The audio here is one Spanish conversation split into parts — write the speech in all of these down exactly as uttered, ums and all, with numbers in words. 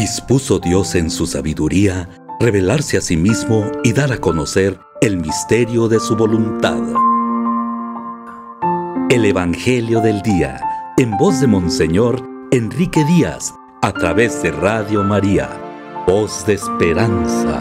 Dispuso Dios en su sabiduría revelarse a sí mismo y dar a conocer el misterio de su voluntad. El Evangelio del Día, en voz de Monseñor Enrique Díaz, a través de Radio María, voz de esperanza.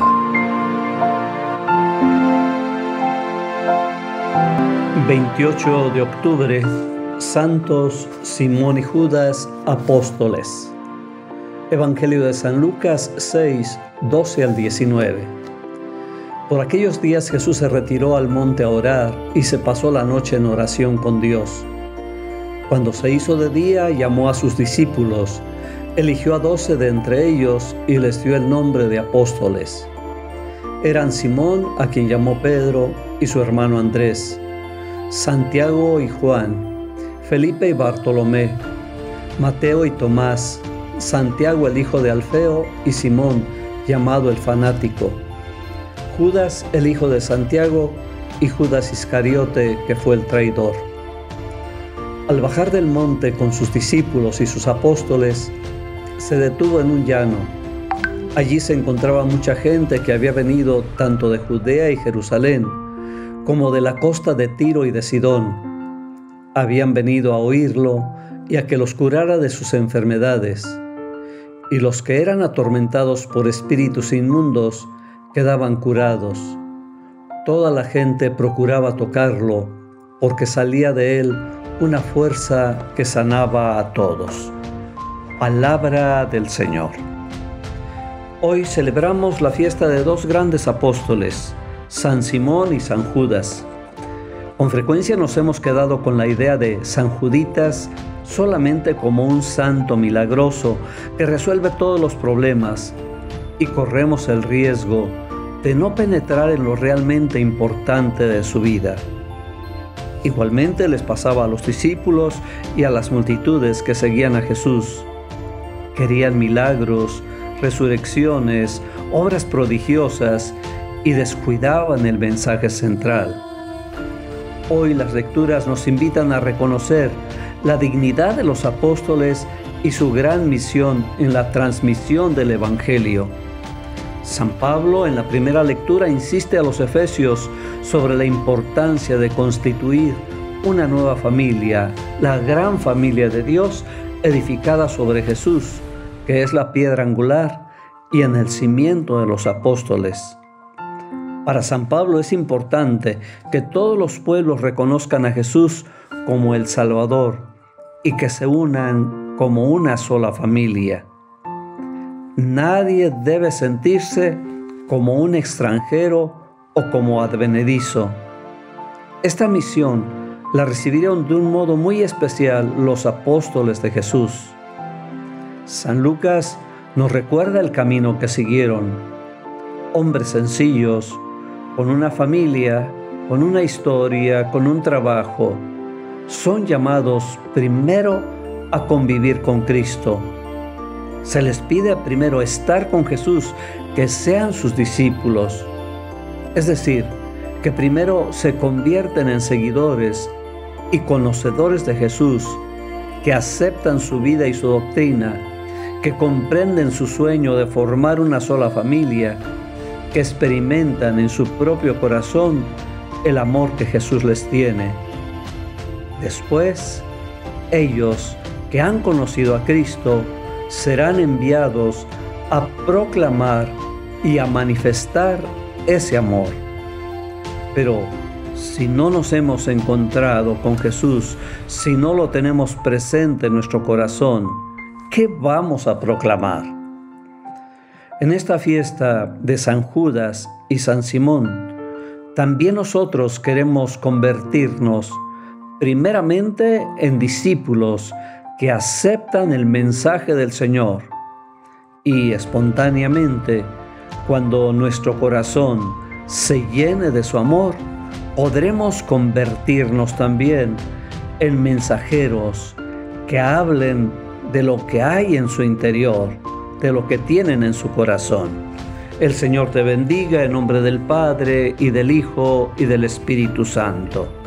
veintiocho de octubre, Santos Simón y Judas, apóstoles. Evangelio de San Lucas seis, doce al diecinueve. Por aquellos días Jesús se retiró al monte a orar y se pasó la noche en oración con Dios. Cuando se hizo de día, llamó a sus discípulos, eligió a doce de entre ellos y les dio el nombre de apóstoles. Eran Simón, a quien llamó Pedro, y su hermano Andrés, Santiago y Juan, Felipe y Bartolomé, Mateo y Tomás, Santiago el hijo de Alfeo y Simón, llamado el fanático, Judas el hijo de Santiago y Judas Iscariote, que fue el traidor. Al bajar del monte con sus discípulos y sus apóstoles, se detuvo en un llano. Allí se encontraba mucha gente que había venido tanto de Judea y Jerusalén, como de la costa de Tiro y de Sidón. Habían venido a oírlo y a que los curara de sus enfermedades. Y los que eran atormentados por espíritus inmundos quedaban curados. Toda la gente procuraba tocarlo, porque salía de él una fuerza que sanaba a todos. Palabra del Señor. Hoy celebramos la fiesta de dos grandes apóstoles, San Simón y San Judas. Con frecuencia nos hemos quedado con la idea de San Juditas solamente como un santo milagroso que resuelve todos los problemas, y corremos el riesgo de no penetrar en lo realmente importante de su vida. Igualmente les pasaba a los discípulos y a las multitudes que seguían a Jesús. Querían milagros, resurrecciones, obras prodigiosas y descuidaban el mensaje central. Hoy las lecturas nos invitan a reconocer la dignidad de los apóstoles y su gran misión en la transmisión del Evangelio. San Pablo en la primera lectura insiste a los efesios sobre la importancia de constituir una nueva familia, la gran familia de Dios edificada sobre Jesús, que es la piedra angular y en el cimiento de los apóstoles. Para San Pablo es importante que todos los pueblos reconozcan a Jesús como el Salvador y que se unan como una sola familia. Nadie debe sentirse como un extranjero o como advenedizo. Esta misión la recibieron de un modo muy especial los apóstoles de Jesús. San Lucas nos recuerda el camino que siguieron. Hombres sencillos, con una familia, con una historia, con un trabajo, son llamados primero a convivir con Cristo. Se les pide primero estar con Jesús, que sean sus discípulos. Es decir, que primero se convierten en seguidores y conocedores de Jesús, que aceptan su vida y su doctrina, que comprenden su sueño de formar una sola familia, que experimentan en su propio corazón el amor que Jesús les tiene. Después, ellos que han conocido a Cristo serán enviados a proclamar y a manifestar ese amor. Pero si no nos hemos encontrado con Jesús, si no lo tenemos presente en nuestro corazón, ¿qué vamos a proclamar? En esta fiesta de San Judas y San Simón, también nosotros queremos convertirnos primeramente en discípulos que aceptan el mensaje del Señor y espontáneamente, cuando nuestro corazón se llene de su amor, podremos convertirnos también en mensajeros que hablen de lo que hay en su interior, de lo que tienen en su corazón. El Señor te bendiga en nombre del Padre, y del Hijo, y del Espíritu Santo.